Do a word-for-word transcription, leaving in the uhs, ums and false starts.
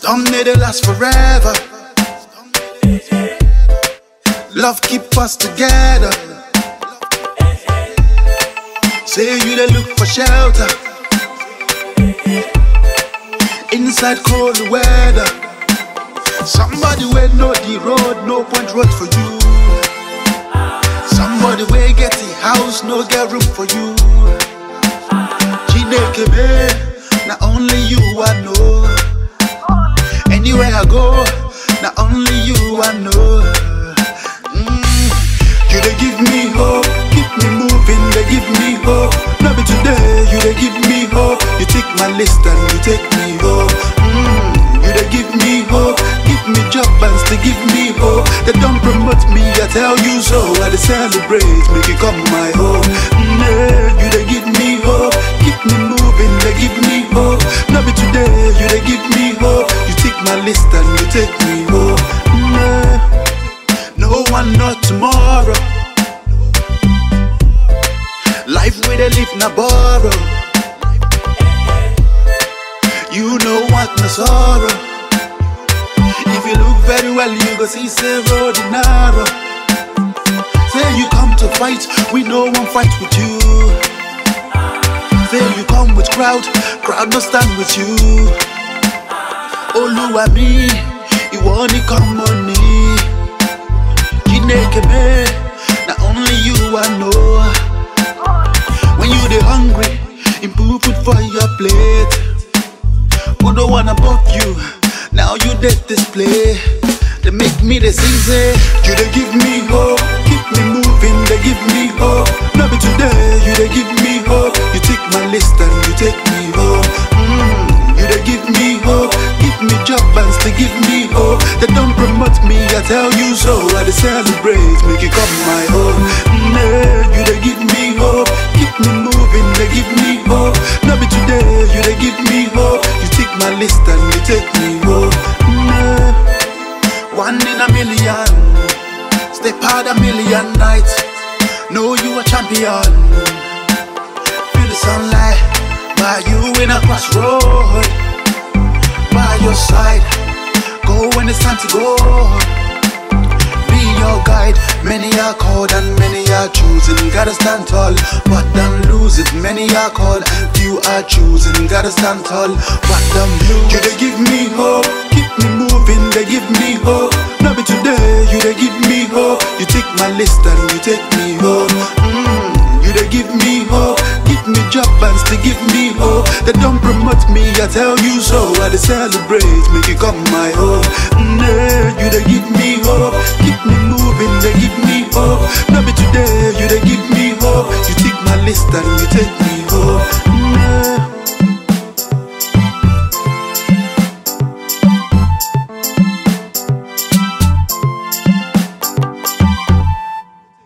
Some need to last forever. Love keep us together. Say you they look for shelter inside cold weather. Somebody will know the road, no point road for you. Somebody will get the house, no get room for you. Chinekebe, not only you I know. Anywhere I go, not only you I know. Mm. You they give me hope, keep me moving, they give me hope. Not be today, you they give me hope. You take my list and you take me home. Mm. You they give me hope, give me job bands, they give me hope. They don't promote me, I tell you so. I they celebrate, make it come my home. Mm. You they give me hope, keep me moving, they give me hope. Not be today, you they give me hope. You take my list and you take me home. Mm. No one, not tomorrow. Life where they live na borrow. You know what no sorrow. If you look very well, you go see say road in narrow. Say you come to fight, we no one fight with you. Say you come with crowd, crowd no stand with you. Oluwami, you want to come on me. Chinekebe, not only you I know. When you dey hungry, improve food for your plate. Who don't want above you, now you dead display. They make me the sing say, you they give me hope, keep me moving, they give me hope. Not be today, you they give me hope. You take my list and you take me home. Mm. You they give me hope, give me job bands, they give me hope. They don't promote me, I tell you so. I they celebrate, make it come my home. Mm. You they give me hope, keep me moving, they give me hope. Not be today, you they give me hope. You take my list and you take me home. Mm. One in a million, step out a million nights. Know you a champion. Feel the sunlight by you in a crossroad. By your side, go when it's time to go. Be your guide. Many are called and many are choosing. Gotta stand tall, but don't lose it. Many are called and few are choosing. Gotta stand tall, but don't lose. You they give me hope, keep me moving. They give me hope. Not be today, you they give me hope. You take my list and you take me home. Mm. You they give me hope, give me job bands, they give me hope. They don't promote me, I tell you so. I they celebrate, make it come my home. Mm. You they give me hope, keep me moving, they give me hope. Not be today, you they give me hope. You take my list and you take me